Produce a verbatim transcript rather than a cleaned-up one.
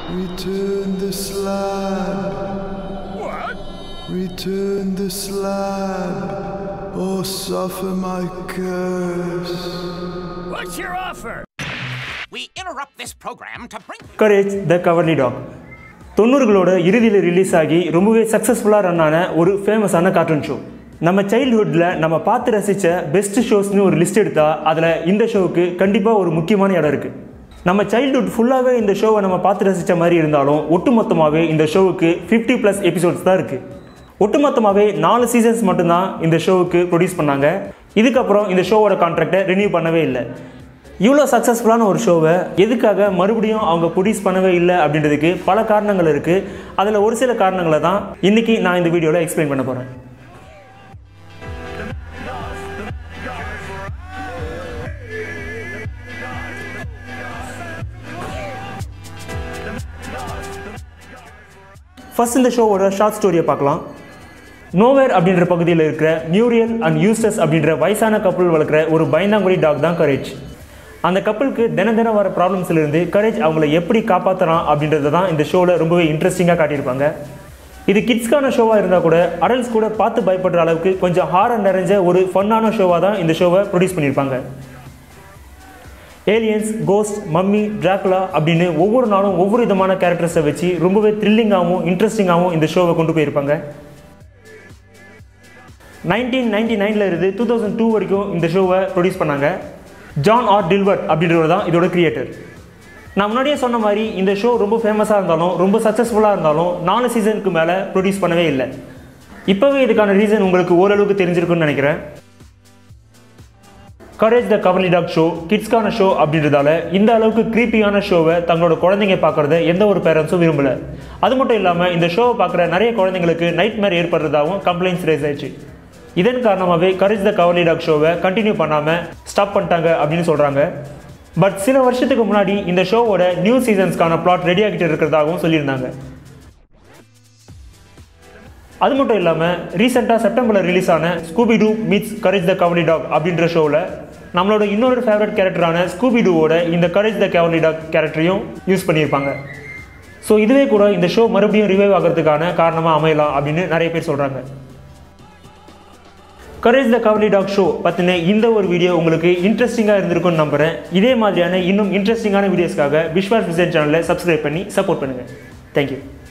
Return the slab. What? Return the slab, or suffer my curse. What's your offer? We interrupt this program to bring Courage the Cowardly Dog. தொண்ணூறுகளோட இறுதியில் release ஆகி ரொம்பவே சக்ஸஸ்ஃபுல்லாக run ஆன ஒரு ஃபேமஸான cartoon show. நம்ம சைல்ட்ஹுட்டில் நம்ம பார்த்து ரசித்த பெஸ்ட் ஷோஸ்னு ஒரு லிஸ்ட் எடுத்தால் அதில் இந்த ஷோவுக்கு கண்டிப்பாக ஒரு முக்கியமான இடம் இருக்குது. நம்ம சைல்ட்ஹுட் ஃபுல்லாகவே இந்த ஷோவை நம்ம பார்த்து ரசித்த மாதிரி இருந்தாலும் ஒட்டுமொத்தமாகவே இந்த ஷோவுக்கு ஃபிஃப்டி ப்ளஸ் எபிசோட்ஸ் தான் இருக்குது. ஒட்டுமொத்தமாகவே நாலு சீசன்ஸ் மட்டும்தான் இந்த ஷோவுக்கு ப்ரொடியூஸ் பண்ணாங்க. இதுக்கப்புறம் இந்த ஷோவோட கான்ட்ராக்டை ரினியூ பண்ணவே இல்லை. இவ்வளோ சக்ஸஸ்ஃபுல்லான ஒரு ஷோவை எதுக்காக மறுபடியும் அவங்க ப்ரொடியூஸ் பண்ணவே இல்லை அப்படின்றதுக்கு பல காரணங்கள் இருக்குது. அதில் ஒரு சில காரணங்களை தான் இன்றைக்கி நான் இந்த வீடியோவில் எக்ஸ்பிளைன் பண்ண போகிறேன். ஃபர்ஸ்ட் இந்த ஷோவோட ஷார்ட் ஸ்டோரியை பார்க்கலாம். நோவேர் அப்படின்ற பகுதியில் இருக்கிற மியூரியல் அண்ட் யூஸ்டஸ் அப்படின்ற வயசான கப்பல் வளர்க்குற ஒரு பயந்தாங்குடி டாக் தான் கரேஜ். அந்த கப்பலுக்கு தின தினம் வர ப்ராப்ளம்ஸ்லேருந்து கரேஜ் அவங்கள எப்படி காப்பாற்றலாம் அப்படின்றது தான் இந்த ஷோவில் ரொம்பவே இன்ட்ரெஸ்டிங்காக காட்டியிருப்பாங்க. இது கிட்ஸ்க்கான ஷோவாக இருந்தால் கூட அடல்ட்ஸ் கூட பார்த்து பயப்படுற அளவுக்கு கொஞ்சம் ஹாரர் நிறைஞ்ச ஒரு ஃபன்னான ஷோவாக தான் இந்த ஷோவை ப்ரொடியூஸ் பண்ணியிருப்பாங்க. ஏலியன்ஸ், கோஸ்ட், மம்மி, டிராகுலா அப்படின்னு ஒவ்வொரு நாளும் ஒவ்வொரு விதமான கேரக்டர்ஸை வச்சு ரொம்பவே த்ரில்லிங்காகவும் இன்ட்ரெஸ்டிங்காகவும் இந்த ஷோவை கொண்டு போயிருப்பாங்க. நைன்டீன் நைன்டி நைனில் இருந்து டூ தௌசண்ட் டூ வரைக்கும் இந்த ஷோவை ப்ரொடியூஸ் பண்ணாங்க. ஜான் ஆர் டில்வர்ட் அப்படின்றவர் தான் இதோட கிரியேட்டர். நான் முன்னாடியே சொன்ன மாதிரி இந்த ஷோ ரொம்ப ஃபேமஸாக இருந்தாலும் ரொம்ப சக்ஸஸ்ஃபுல்லாக இருந்தாலும் நாலு சீசனுக்கு மேலே ப்ரொடியூஸ் பண்ணவே இல்லை. இப்போவே இதுக்கான ரீசன் உங்களுக்கு ஓரளவுக்கு தெரிஞ்சிருக்குன்னு நினைக்கிறேன். Courage the Cowardly Dog show கிட்ஸ்க்கான ஷோ அப்படின்றதால இந்த அளவுக்கு க்ரீப்பியான ஷோவை தங்களோட குழந்தைங்க பார்க்குறத எந்த ஒரு பேரண்ட்ஸும் விரும்பலை. அது மட்டும் இல்லாமல் இந்த ஷோவை பார்க்குற நிறைய குழந்தைங்களுக்கு நைட்மேர் ஏற்படுறதாகவும் கம்ப்ளைண்ட்ஸ் ரேஸ் ஆயிடுச்சு. இதன் காரணமாகவே கரேஜ் த கவர்லி டாக் ஷோவை கண்டினியூ பண்ணாமல் ஸ்டாப் பண்ணிட்டாங்க அப்படின்னு சொல்கிறாங்க. பட் சில வருஷத்துக்கு முன்னாடி இந்த ஷோவோட நியூ சீசன்ஸ்க்கான பிளாட் ரெடி ஆகிட்டு இருக்கிறதாகவும் சொல்லியிருந்தாங்க. அது மட்டும் இல்லாமல் ரீசெண்டாக செப்டம்பரில் ரிலீஸ் ஆன Scooby Doo meets Courage the Cowardly Dog அப்படின்ற ஷோவில் நம்மளோட இன்னொரு ஃபேவரட் கேரக்டரான ஸ்கூபி டூவோட இந்த கரேஜ் த கவர்லி டாக் கேரக்டரையும் யூஸ் பண்ணியிருப்பாங்க. ஸோ இதுவே கூட இந்த ஷோ மறுபடியும் ரிவைவ் ஆகிறதுக்கான காரணமாக அமையலாம் அப்படின்னு நிறைய பேர் சொல்கிறாங்க. Courage the Cowardly Dog show பற்றின இந்த ஒரு வீடியோ உங்களுக்கு இன்ட்ரெஸ்டிங்காக இருந்திருக்கும்னு நம்புகிறேன். இதே மாதிரியான இன்னும் இன்ட்ரெஸ்டிங்கான வீடியோஸ்க்காக விஸ்வாஸ் விஜயன் சேனலை சப்ஸ்கிரைப் பண்ணி சப்போர்ட் பண்ணுங்கள். தேங்க்யூ.